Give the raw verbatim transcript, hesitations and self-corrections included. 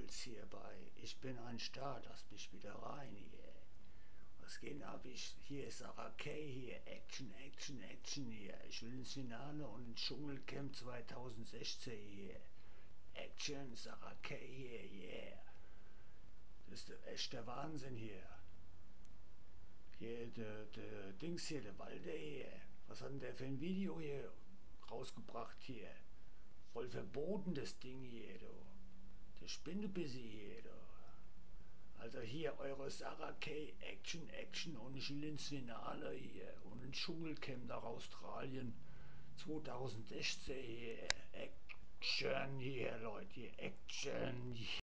Schulz hier bei Ich bin ein Star, lass mich wieder rein hier. Was geht ab? Ich, hier ist Sarah Kay hier. Action, Action, Action hier. Ich will ins Finale und ins Dschungelcamp zwanzig sechzehn hier. Action, Sarah Kay hier, yeah. Das ist echt der Wahnsinn hier. Hier, der, der Dings hier, der Walder hier. Was hat denn der für ein Video hier rausgebracht hier? Voll verboten das Ding hier, du. Der Spinnebissi hier, du. Also hier eure Sarah Kay, Action, Action und ich will ins Finale hier. Und ein Dschungelcamp nach Australien zwanzig sechzehn hier. Action hier, Leute, Action.